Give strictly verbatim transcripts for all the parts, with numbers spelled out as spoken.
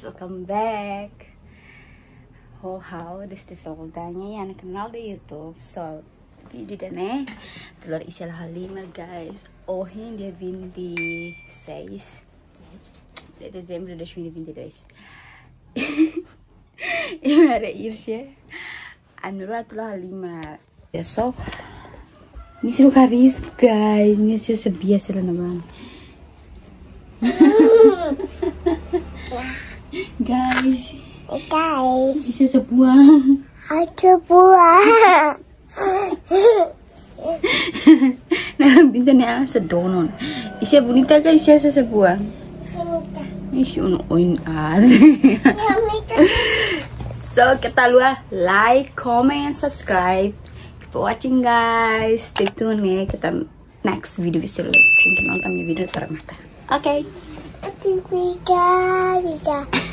welcome back. Oh how this is soldanya yang kenal di YouTube. So video dene telur isial Halimar guys. Oh ini dia vinte-seis de dezembro de dois mil e vinte e dois. Ini ada ircia. I'm not telur Halimar. So ini sih karis guys. Ini sih sebiasa lah naman. Guys, guys, isa sebuah, sebuah. Nah, bintangnya sedonon. Isa bonita ka isa sa sebuah. Bonita. Isa uno oin ad. So kita luar like, comment, and subscribe. Keep watching guys. Stay tuned ya. Kita next video bisa mungkin nonton di video termata. Oke. Bisa, bisa.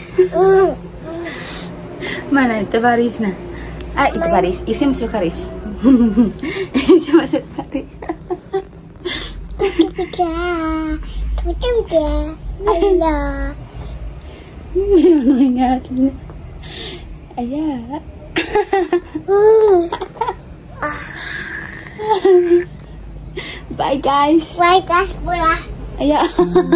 Mana itu barisnya? Ah itu baris. Ircia masuk baris. Ircia masuk baris. Bisa, betul dia. Ayah. Mana ingat? Ayah. Bye guys. Bye guys, bola. Ayah.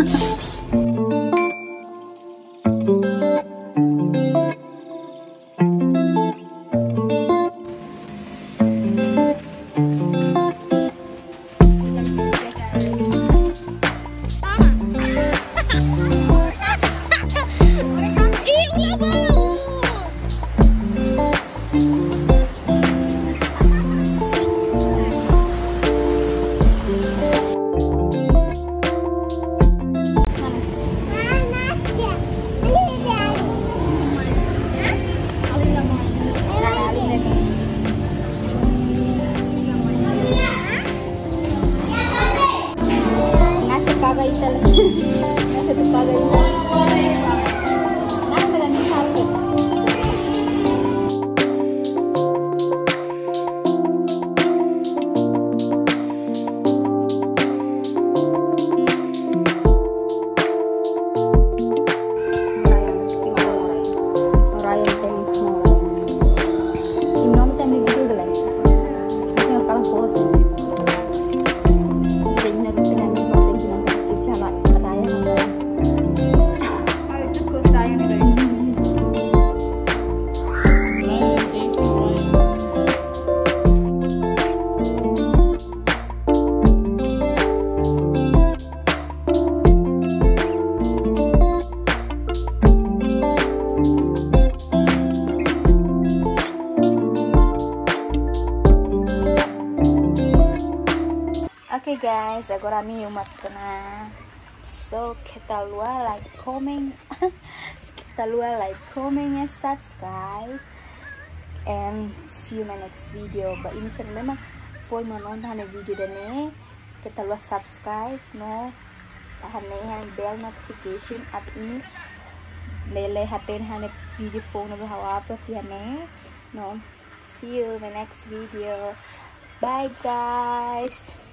Pakai talaga. Nasa pagay mo. Nasa ng sapo. Ryan thanks mo. Inom tayo video gala. Kasi kalang post. Okay guys, agora mi umat na. So kita luar like, comment, kita luar like, comment, and subscribe, and see you in my next video. Ba ini sa memang foi menonton na video dani. Kita luar subscribe no, tahan na bell notification at ini lele hatin hane video phone na bahawa pa tiane no. See you in my next video. Bye guys.